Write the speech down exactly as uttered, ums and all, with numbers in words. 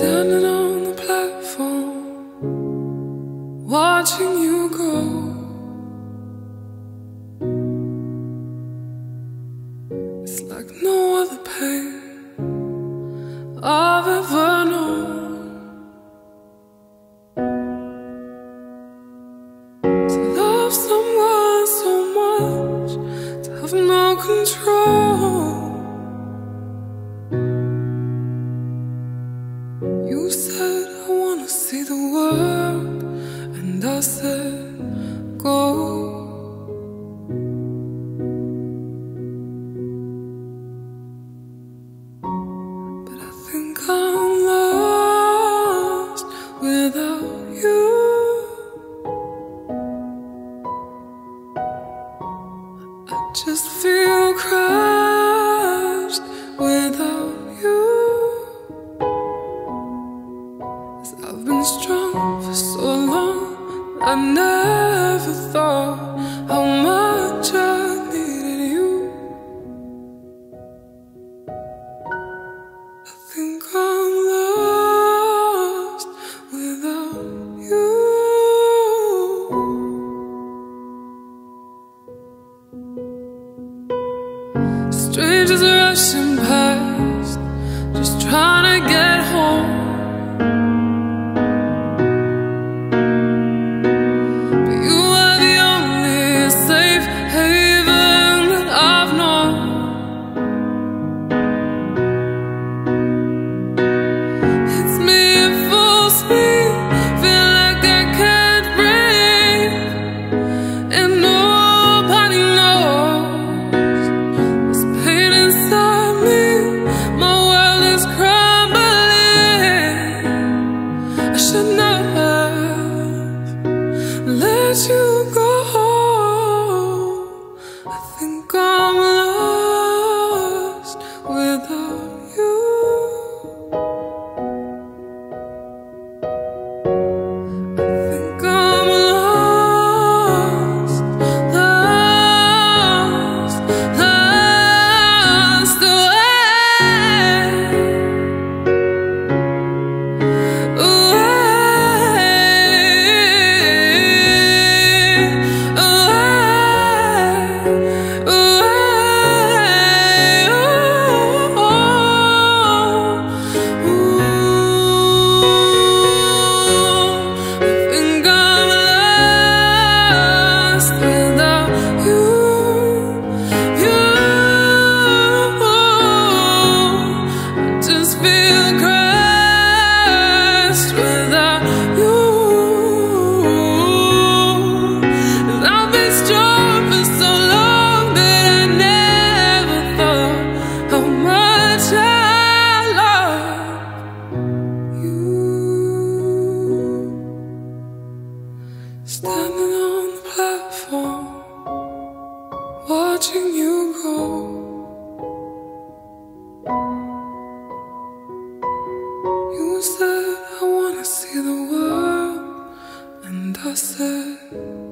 Standing on the platform, watching you go. It's like no other pain I've ever known. To love someone so much, to have no control. You said I wanna see the world, and I said go. But I think I'm lost without you. I just feel crushed without you. I've been strong for so long, I never thought how much I needed you. I think I'm lost without you. Strangers rushing past, just trying to get home. Let you go. I think I'm lost without you. I think I'm lost, lost, lost away, away. Standing on the platform, watching you go. You said I wanna see the world, and I said